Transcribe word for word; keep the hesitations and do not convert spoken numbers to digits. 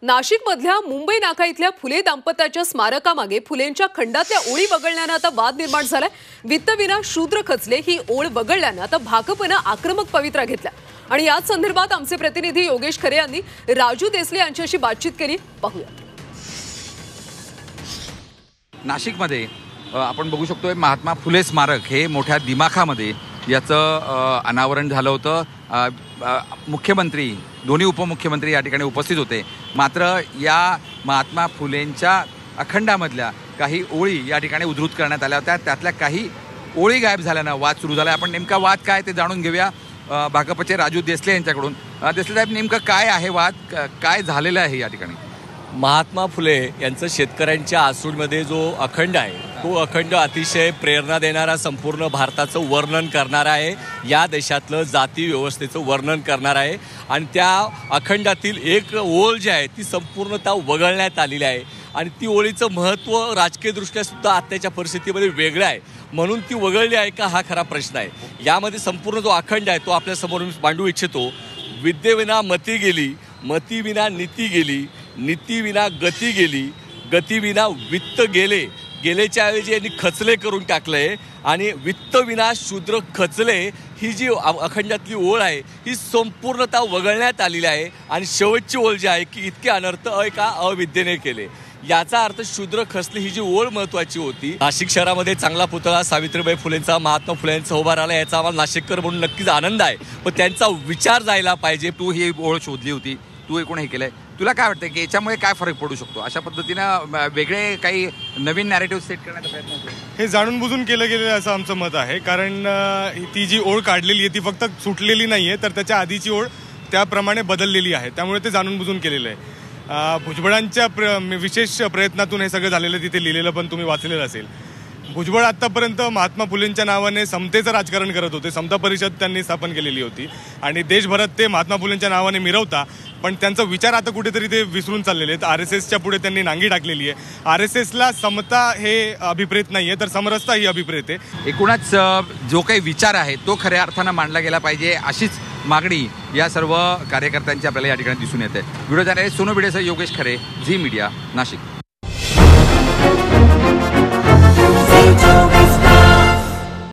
नाशिकमधल्या मुंबई नाका इथल्या फुले दाम्पत्याच्या स्मारकामागे फुलेंच्या खंडातल्या ओळी वगळण्याने आता वाद निर्माण झालाय। वित्तविना शूद्र खचले ही ओळ वगळल्याने आता भाकपनं आक्रमक पवित्रा घेतला आणि याच संदर्भात आमचे प्रतिनिधी योगेश खरे यांनी राजू देसले यांच्याशी बातचीत केली। पाहूया। नाशिकमध्ये आपण बघू शकतोय महात्मा फुले स्मारक हे मोठ्या दिमाखामध्ये याचं अनावरण झालं होतं। मुख्यमंत्री दोन्ही उपमुख्यमंत्री या ठिकाणी उपस्थित होते, मात्र या महात्मा फुलेंच्या अखंडामधल्या काही ओळी या ठिकाणी उद्धृत करण्यात आल्या होत्या। त्यातल्या काही ओळी गायब झाल्यानं वाद सुरू झाला। आपण नेमका वाद काय ते जाणून घेऊया भाकपचे राजू देसले यांच्याकडून। देसले साहेब, नेमकं काय आहे वाद, काय झालेलं आहे या ठिकाणी? महात्मा फुले यांचं शेतकऱ्यांच्या आसूडमध्ये जो अखंड आहे तो अखंड अतिशय प्रेरणा देणारा, संपूर्ण भारताचं वर्णन करणारा आहे, या देशातलं जाती व्यवस्थेचं वर्णन करणारा आहे आणि त्या अखंडातील एक ओळ जी आहे ती संपूर्णतः वगळण्यात आलेली आहे आणि ती ओळीचं महत्त्व राजकीयदृष्ट्या सुद्धा आत्ताच्या परिस्थितीमध्ये वेगळं आहे, म्हणून ती वगळली आहे का हा खरा प्रश्न आहे। यामध्ये संपूर्ण जो अखंड आहे तो आपल्यासमोर मांडू इच्छितो। विद्येविना मती गेली, मतीविना नीती गेली, नीतीविना गती गेली, गतीविना वित्त गेले, गेलेच्या ऐवजी यांनी खचले करून टाकलंय आणि वित्तविना शूद्र खचले ही जी अखंडातली ओळ आहे ही संपूर्णतः वगळण्यात आलेली आहे आणि शेवटची ओळ जी आहे की इतके अनर्थ एका अविद्येने केले, याचा अर्थ शूद्र खचले ही जी ओळ महत्त्वाची होती। नाशिक शहरामध्ये चांगला पुतळा सावित्रीबाई फुलेंचा, महात्मा फुलेंचा उभा राहिला, याचा आम्हाला नाशिककर म्हणून नक्कीच आनंद आहे, पण त्यांचा विचार जायला पाहिजे। तू ही ओळ शोधली होती, तू एकूण हे केलंय, तुला काय वाटतं की याच्यामुळे काय फरक पडू शकतो? अशा पद्धतीनं वेगळे काही नवीन नॅरेटिव्ह सेट करण्याचा प्रयत्न होतो, हे जाणून बुजून केलं गेलं असं आमचं मत आहे। कारण ती जी ओळ काढलेली आहे ती फक्त सुटलेली नाही आहे, तर त्याच्या आधीची ओळ त्याप्रमाणे बदललेली आहे, त्यामुळे ते जाणून बुजून केलेलं आहे। भुजबळांच्या प्र विशेष प्रयत्नातून हे सगळं झालेलं तिथे लिहिलेलं पण तुम्ही वाचलेलं असेल। भुजबळ आत्तापर्यंत महात्मा फुलेंच्या नावाने समतेचं राजकारण करत होते, समता परिषद त्यांनी स्थापन केलेली होती आणि देशभरात ते महात्मा फुलेंच्या नावाने मिरवता, पण त्यांचा विचार आता कुठेतरी ते विसरून चाललेले आहेत। आर एस एसच्या पुढे त्यांनी नांगी टाकलेली आहे। आर एस एसला समता हे अभिप्रेत नाही आहे, तर समरसता ही अभिप्रेत आहे। एकूणच जो काही विचार आहे तो खऱ्या अर्थानं मांडला गेला पाहिजे, अशीच मागणी या सर्व कार्यकर्त्यांची आपल्याला या ठिकाणी दिसून येते। व्हिडिओ जर्नलिस्ट सोनू भिडेसह योगेश खरे, झी मीडिया, नाशिक।